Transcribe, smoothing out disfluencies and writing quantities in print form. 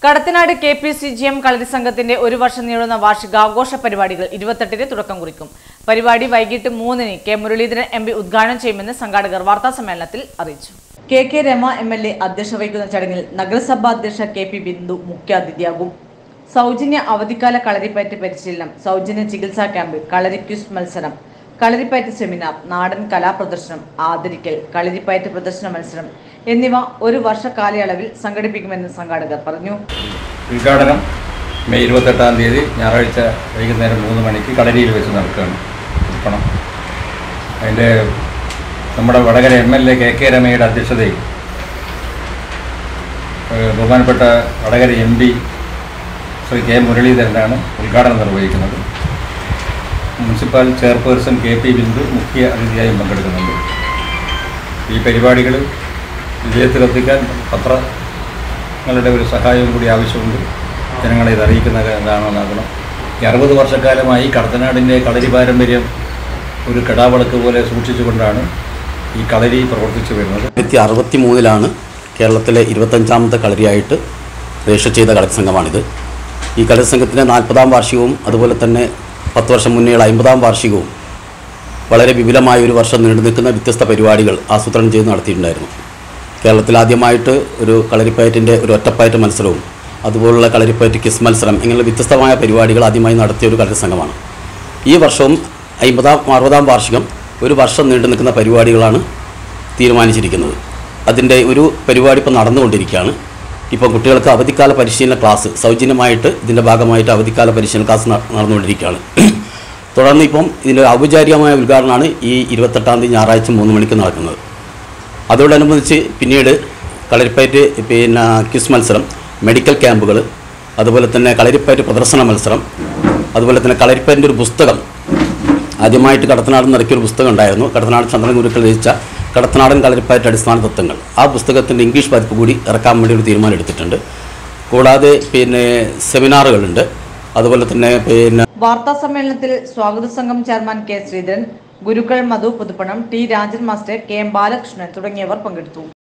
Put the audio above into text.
Kadathanad KPCGM കളരി സംഘത്തിന്റെ ഒരു വർഷം നീളുന്ന വാർഷികാഘോഷ പരിപാടികൾ 28-ന് തുടക്കം കുറിക്കും. പരിപാടി വൈകിട്ട് 3-ന് കെ മുരളീധരൻ MP ഉദ്ഘാടനം ചെയ്യുമെന്ന് സംഘാടകർ വാർത്താസമ്മേളനത്തിൽ അറിയിച്ചു. KK രമ MLA അധ്യക്ഷത വഹിക്കുന്ന ചടങ്ങിൽ നഗരസഭാ അധ്യക്ഷ KP ബിന്ദു മുഖ്യാതിഥിയാകും. സൗജന്യ അവധിക്കാല കളരിപ്പയറ്റ് പരിശീലനം, സൗജന്യ ചികിത്സാ ക്യാമ്പ്, കളരി ക്വിസ് മത്സരം, കളരിപ്പയറ്റ് സെമിനാർ, നാടൻ കലാപ്രദർശനം, ആദരിക്കൽ, കളരിപ്പയറ്റ് പ്രദർശന മത്സരം എന്നിവ ഒരു വർഷ കാലയളവിൽ സംഘടിപ്പിക്കുമെന്ന് സംഘാടകർ പറഞ്ഞു. ഉദ്ഘാടനം മെയ് 28-ാം തീയതി ഞായറാഴ്ച വൈകുന്നേരം 3 മണിക്ക് കളരിയിൽ വെച്ച് നടക്കുകയാണ്. ഉൾപ്പണം അതിൻ്റെ നമ്മുടെ വടകര MLA KK രമയുടെ അധ്യക്ഷതയിൽ ബഹുമാനപ്പെട്ട വടകര MP ശ്രീ K മുരളീധരനാണ് ഉദ്ഘാടനം നിർവഹിക്കുന്നത്. മുനിസിപ്പൽ ചെയർപേഴ്സൺ KP ബിന്ദു മുഖ്യ അതിഥിയായും പങ്കെടുക്കുന്നുണ്ട്. ഈ പരിപാടികൾ വിജയത്തിലെത്തിക്കാൻ പത്രങ്ങളുടെ ഒരു സഹായവും കൂടി ആവശ്യമുണ്ട്. ജനങ്ങളെ ഇത് അറിയിക്കുന്നത് എന്താണെന്നാകണം. ഈ 60 വർഷക്കാലമായി കടത്തനാടിൻ്റെ കളരി പാരമ്പര്യം ഒരു കെടാവിളക്ക് പോലെ സൂക്ഷിച്ചുകൊണ്ടാണ് ഈ കളരി പ്രവർത്തിച്ചു വരുന്നത്. 1963-ലാണ് കേരളത്തിലെ 25ാമത്തെ കളരിയായിട്ട് രജിസ്റ്റർ ചെയ്ത കളരി സംഘമാണിത്. ഈ കളരി സംഘത്തിൻ്റെ 40-ാം വാർഷികവും അതുപോലെ തന്നെ 10 വർഷം മുന്നേയുള്ള 50-ാം വാർഷികവും വളരെ വിപുലമായ ഒരു വർഷം നീണ്ടു നിൽക്കുന്ന വ്യത്യസ്ത പരിപാടികൾ ആസൂത്രണം ചെയ്ത് നടത്തിയിട്ടുണ്ടായിരുന്നു. കേരളത്തിൽ ആദ്യമായിട്ട് ഒരു കളരിപ്പയറ്റിൻ്റെ ഒരു ഒറ്റപ്പയറ്റ് മത്സരവും അതുപോലുള്ള കളരിപ്പയറ്റ് ക്വിസ് മത്സരം ഇങ്ങനെയുള്ള വ്യത്യസ്തമായ പരിപാടികൾ ആദ്യമായി നടത്തിയ ഒരു കളരി സംഘമാണ്. ഈ വർഷവും 50-ാം 60-ാം വാർഷികം ഒരു വർഷം നീണ്ടു നിൽക്കുന്ന പരിപാടികളാണ് തീരുമാനിച്ചിരിക്കുന്നത്. അതിൻ്റെ ഒരു പരിപാടി ഇപ്പോൾ നടന്നുകൊണ്ടിരിക്കുകയാണ്. ഇപ്പോൾ കുട്ടികൾക്ക് അവധിക്കാല പരിശീലന ക്ലാസ് സൗജന്യമായിട്ട് ഇതിൻ്റെ ഭാഗമായിട്ട് അവധിക്കാല പരിശീലന ക്ലാസ് നടന്നുകൊണ്ടിരിക്കുകയാണ്. തുടർന്ന് ഇപ്പം ഇതിൻ്റെ ഔപചാരികമായ ഉദ്ഘാടനമാണ് ഈ 28-ാം തീയതി ഞായറാഴ്ച 3 മണിക്ക് നടക്കുന്നത്. അതോടനുബന്ധിച്ച് പിന്നീട് കളരിപ്പയറ്റ് ക്വിസ് മത്സരം, മെഡിക്കൽ ക്യാമ്പുകൾ, അതുപോലെ തന്നെ കളരിപ്പയറ്റ് പ്രദർശന മത്സരം, അതുപോലെ തന്നെ കളരിപ്പയറ്റിൻ്റെ ഒരു പുസ്തകം ആദ്യമായിട്ട് കടത്തനാട് ഇറക്കിയൊരു പുസ്തകം ഉണ്ടായിരുന്നു. കടത്തനാട് ചന്ദ്രൻ ഗുരുക്കൾ രചിച്ച കടത്തനാടൻ കളരിപ്പയറ്റ് അടിസ്ഥാന തത്വങ്ങൾ. ആ പുസ്തകത്തിൻ്റെ ഇംഗ്ലീഷ് പതിപ്പ് കൂടി ഇറക്കാൻ വേണ്ടി ഒരു തീരുമാനം എടുത്തിട്ടുണ്ട്. കൂടാതെ സെമിനാറുകളുണ്ട്. അതുപോലെ തന്നെ വാർത്താ സമ്മേളനത്തിൽ സ്വാഗത സംഘം chairman K Sreedharan, Gurukkal Madhu Puthuppanam, T Rajan master, KM Balakrishnan തുടങ്ങിയവർ പങ്കെടുത്തു.